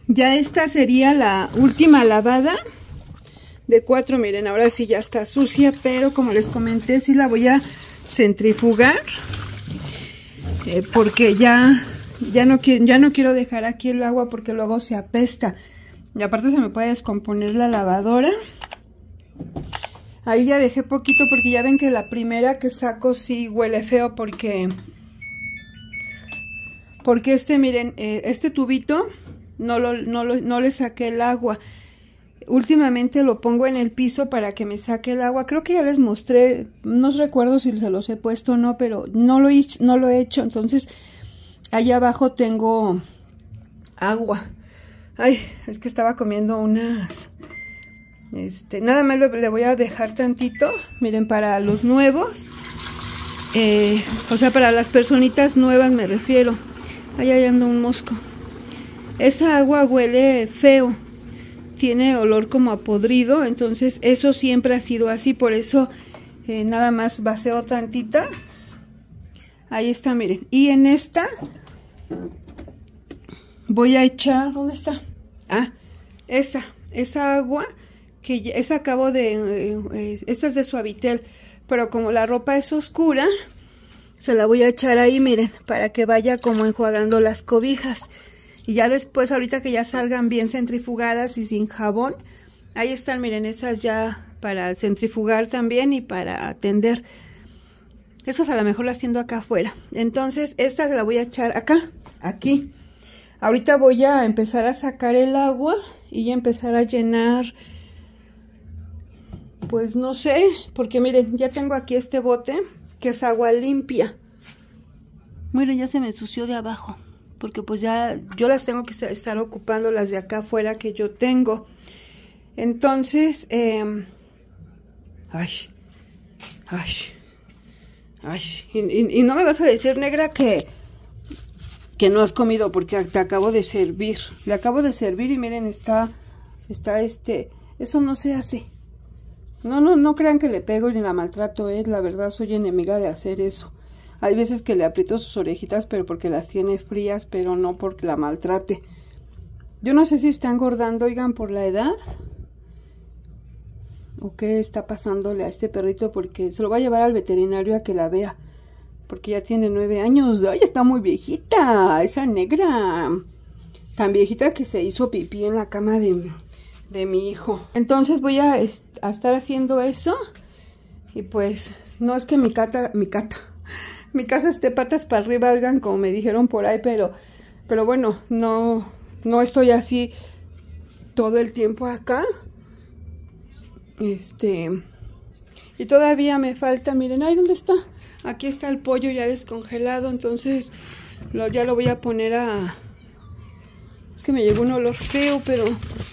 Ya esta sería la última lavada de 4. Miren, ahora sí ya está sucia, pero como les comenté, sí la voy a centrifugar. Porque ya no quiero dejar aquí el agua porque luego se apesta. Y aparte se me puede descomponer la lavadora. Ahí ya dejé poquito porque ya ven que la primera que saco sí huele feo porque miren, este tubito no le saqué el agua. Últimamente lo pongo en el piso para que me saque el agua. Creo que ya les mostré, no recuerdo si se los he puesto o no, pero no lo he hecho. Entonces, allá abajo tengo agua. Ay, es que estaba comiendo unas... nada más le voy a dejar tantito. Miren, para los nuevos. O sea, para las personitas nuevas me refiero. Allá anda un mosco. Esa agua huele feo. Tiene olor como a podrido, entonces eso siempre ha sido así, por eso nada más vacío tantita. Ahí está, miren. Y en esta voy a echar, ¿dónde está? Ah, esa agua que esa acabo de, esta es de Suavitel, pero como la ropa es oscura, se la voy a echar ahí, miren, para que vaya como enjuagando las cobijas. Y ya después, ahorita que ya salgan bien centrifugadas y sin jabón, ahí están, miren, esas ya para centrifugar también y para tender. Esas a lo mejor las tiendo acá afuera. Entonces, esta la voy a echar acá, aquí. Ahorita voy a empezar a sacar el agua y ya empezar a llenar, pues no sé, porque miren, ya tengo aquí este bote que es agua limpia. Miren, ya se me ensució de abajo. Porque pues ya yo las tengo que estar ocupando las de acá afuera que yo tengo. Entonces, y no me vas a decir, negra, que no has comido porque te acabo de servir. Le acabo de servir y miren, está eso no se hace. No crean que le pego ni la maltrato, la verdad soy enemiga de hacer eso. Hay veces que le aprieto sus orejitas, pero porque las tiene frías, pero no porque la maltrate. Yo no sé si está engordando, oigan, por la edad. O qué está pasándole a este perrito, porque se lo va a llevar al veterinario a que la vea. Porque ya tiene 9 años. ¡Ay, está muy viejita! Esa negra. Tan viejita que se hizo pipí en la cama de mi hijo. Entonces voy a estar haciendo eso. Y pues, no es que mi casa esté patas para arriba, oigan, como me dijeron por ahí, pero bueno, no estoy así todo el tiempo acá. Y todavía me falta, miren, ay, ¿dónde está? Aquí está el pollo ya descongelado, entonces ya lo voy a poner a... Es que me llegó un olor feo, pero...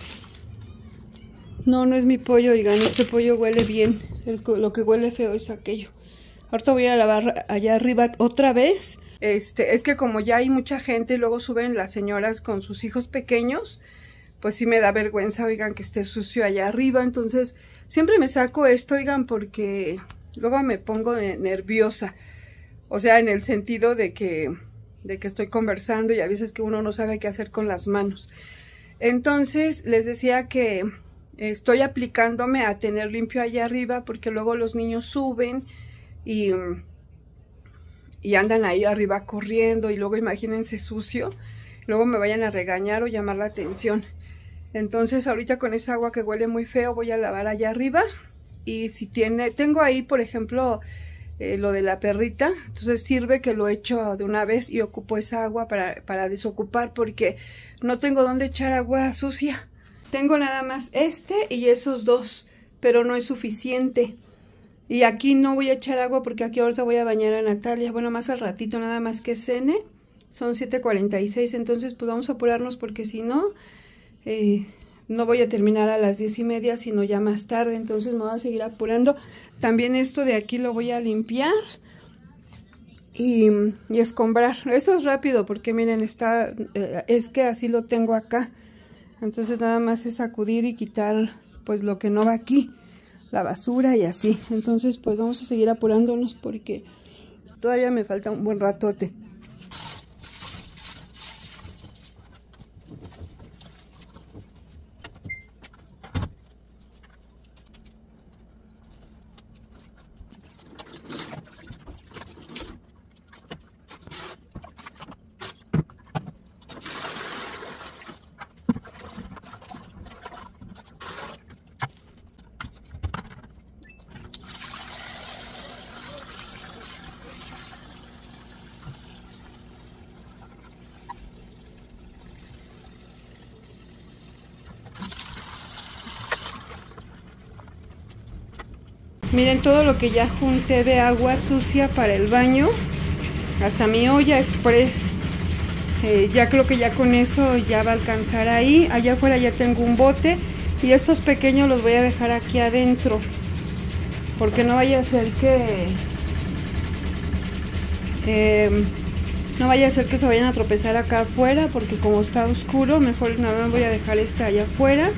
No es mi pollo, oigan, este pollo huele bien, lo que huele feo es aquello. Ahorita voy a lavar allá arriba otra vez. Es que como ya hay mucha gente y luego suben las señoras con sus hijos pequeños, pues sí me da vergüenza, oigan, que esté sucio allá arriba. Entonces, siempre me saco esto, oigan, porque luego me pongo nerviosa. O sea, en el sentido de que estoy conversando y a veces que uno no sabe qué hacer con las manos. Entonces, les decía que estoy aplicándome a tener limpio allá arriba porque luego los niños suben y andan ahí arriba corriendo y luego imagínense sucio, luego me vayan a regañar o llamar la atención. Entonces ahorita con esa agua que huele muy feo voy a lavar allá arriba. Y si tengo ahí por ejemplo lo de la perrita, entonces sirve que lo echo de una vez y ocupo esa agua para desocupar porque no tengo dónde echar agua sucia. Tengo nada más y esos dos, pero no es suficiente. Y aquí no voy a echar agua porque aquí ahorita voy a bañar a Natalia. Bueno, más al ratito, nada más que cene. Son 7:46, entonces pues vamos a apurarnos porque si no, no voy a terminar a las 10:30, sino ya más tarde. Entonces me voy a seguir apurando. También esto de aquí lo voy a limpiar y escombrar. Esto es rápido porque miren, es que así lo tengo acá. Entonces nada más es sacudir y quitar pues lo que no va aquí. La basura y así. Entonces pues vamos a seguir apurándonos porque todavía me falta un buen ratote. Miren todo lo que ya junté de agua sucia para el baño. Hasta mi olla express. Ya creo que ya con eso ya va a alcanzar ahí. Allá afuera ya tengo un bote. Y estos pequeños los voy a dejar aquí adentro. Porque no vaya a ser que... no vaya a ser que se vayan a tropezar acá afuera. Porque como está oscuro, mejor nada más voy a dejar este allá afuera.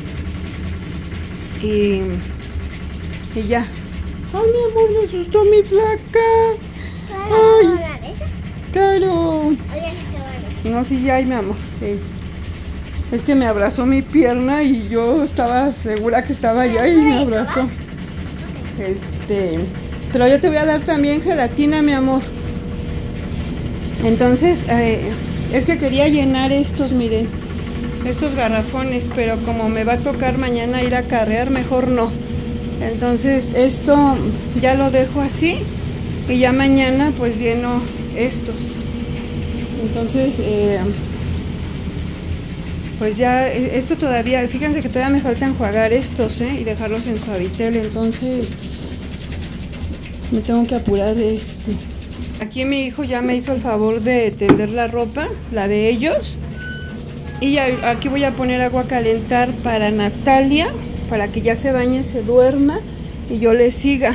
Y ya. Ay, mi amor, me asustó mi placa. Ay, claro. No, sí, ya, mi amor. Es que me abrazó mi pierna y yo estaba segura que estaba allá y me abrazó. Pero yo te voy a dar también gelatina, mi amor. Entonces, es que quería llenar estos, miren, estos garrafones, pero como me va a tocar mañana ir a carrear, mejor no. Entonces, esto ya lo dejo así y ya mañana pues lleno estos. Entonces, pues ya, esto todavía, fíjense que todavía me falta enjuagar estos, y dejarlos en Suavitel, entonces me tengo que apurar. Aquí mi hijo ya me hizo el favor de tender la ropa, la de ellos, y ya, aquí voy a poner agua a calentar para Natalia, para que ya se bañe, se duerma y yo le siga.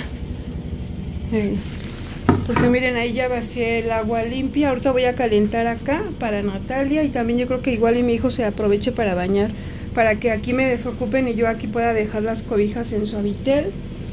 Porque miren, ahí ya vacié el agua limpia. Ahorita voy a calentar acá para Natalia. Y también yo creo que igual y mi hijo se aproveche para bañar, para que aquí me desocupen y yo aquí pueda dejar las cobijas en Suavitel.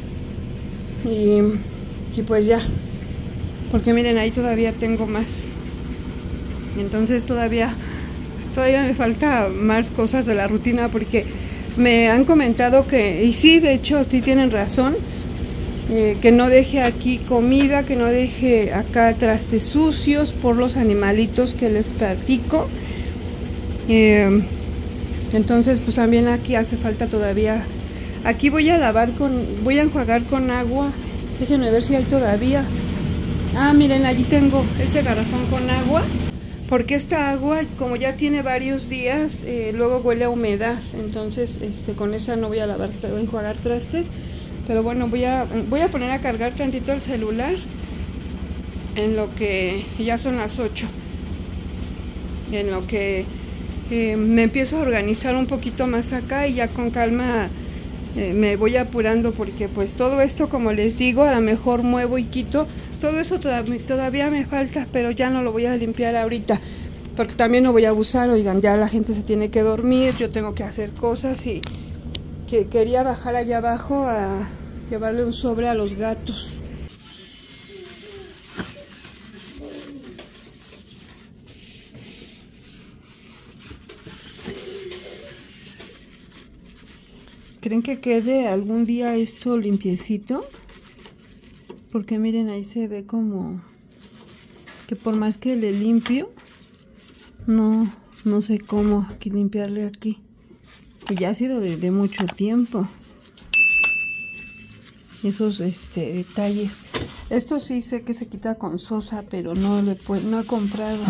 Y pues ya. Porque miren, ahí todavía tengo más. Entonces todavía me falta más cosas de la rutina, porque me han comentado que, y sí, de hecho, sí tienen razón, que no deje aquí comida, que no deje acá trastes sucios por los animalitos que les platico. Entonces pues también aquí hace falta todavía. Aquí voy a enjuagar con agua. Déjenme ver si hay todavía. Ah, miren, allí tengo ese garrafón con agua, porque esta agua, como ya tiene varios días, luego huele a humedad. Entonces con esa no voy a enjuagar trastes. Pero bueno, voy a poner a cargar tantito el celular en lo que ya son las 8. En lo que me empiezo a organizar un poquito más acá y ya con calma me voy apurando, porque pues todo esto, como les digo, a lo mejor muevo y quito. Todo eso todavía me falta, pero ya no lo voy a limpiar ahorita, porque también no voy a abusar. Oigan, ya la gente se tiene que dormir, yo tengo que hacer cosas y que quería bajar allá abajo a llevarle un sobre a los gatos. ¿Creen que quede algún día esto limpiecito? Porque miren, ahí se ve como que por más que le limpio, no sé cómo aquí limpiarle aquí. Que ya ha sido de mucho tiempo. Esos detalles. Esto sí sé que se quita con sosa, pero no he comprado.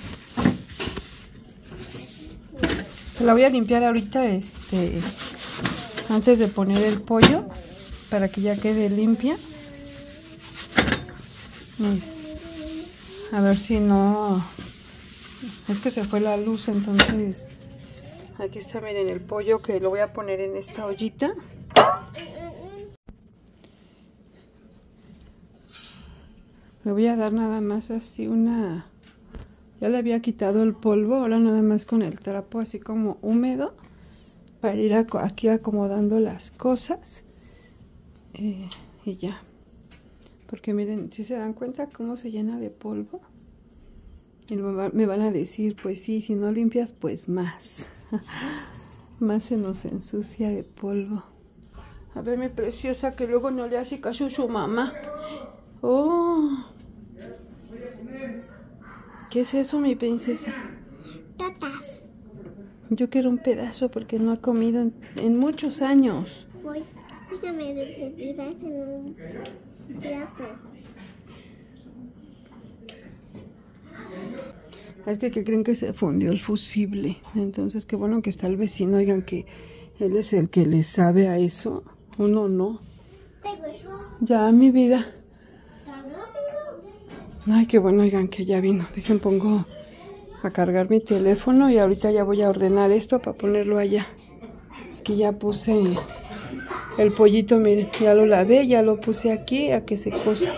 La voy a limpiar ahorita antes de poner el pollo, para que ya quede limpia. A ver si no... Es que se fue la luz, entonces... Aquí está, miren, el pollo, que lo voy a poner en esta ollita. Le voy a dar nada más así una... Ya le había quitado el polvo, ahora nada más con el trapo así como húmedo, para ir aquí acomodando las cosas. Y ya. Porque miren, si se dan cuenta cómo se llena de polvo. Y me van a decir, pues sí, si no limpias, pues más. Más se nos ensucia de polvo. A ver, mi preciosa, que luego no le hace caso a su mamá. Oh. ¿Qué es eso, mi princesa? Tatas. Yo quiero un pedazo porque no ha comido en muchos años. Voy. Déjame servir en un plato. Es que creen que se fundió el fusible. Entonces, qué bueno que está el vecino. Oigan, que él es el que le sabe a eso. Uno no. pego eso. Ya, mi vida. ¿Tan rápido? Ay, qué bueno, oigan, que ya vino. Dejen, pongo a cargar mi teléfono y ahorita ya voy a ordenar esto para ponerlo allá. Aquí ya puse el pollito, miren, ya lo lavé, ya lo puse aquí a que se cosa.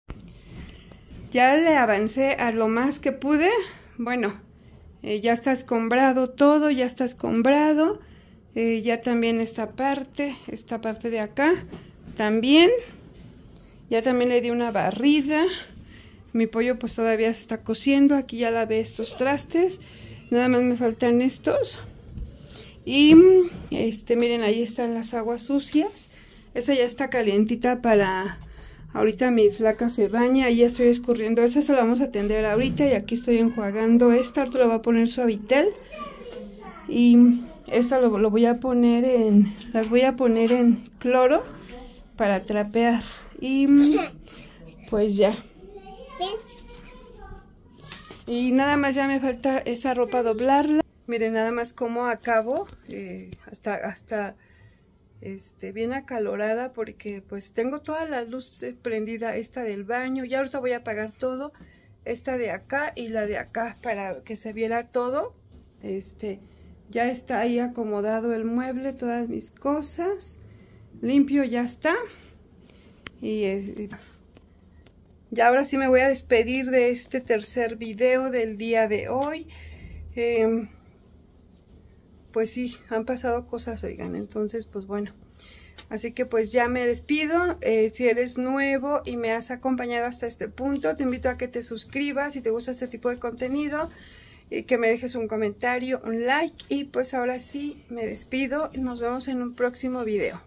Ya le avancé a lo más que pude. Bueno, ya está escombrado todo, ya está escombrado. Ya también esta parte de acá, también. Ya también le di una barrida. Mi pollo pues todavía se está cociendo. Aquí ya lavé estos trastes. Nada más me faltan estos. Y miren, ahí están las aguas sucias. Esta ya está calientita para... Ahorita mi flaca se baña y ya estoy escurriendo. Esa se la vamos a atender ahorita y aquí estoy enjuagando esta. Ahorita lo voy a poner Suavitel. Y esta lo voy a poner en... Las voy a poner en cloro para trapear. Y pues ya. Y nada más ya me falta esa ropa doblarla. Miren nada más cómo acabo. Hasta bien acalorada porque pues tengo toda la luz prendida, esta del baño. Ya ahorita voy a apagar todo, esta de acá y la de acá para que se viera todo. Ya está ahí acomodado el mueble, todas mis cosas, limpio ya está. Y ya ahora sí me voy a despedir de este tercer video del día de hoy. Pues sí, han pasado cosas, oigan, entonces pues bueno, así que pues ya me despido. Si eres nuevo y me has acompañado hasta este punto, te invito a que te suscribas si te gusta este tipo de contenido y que me dejes un comentario, un like, y pues ahora sí me despido y nos vemos en un próximo video.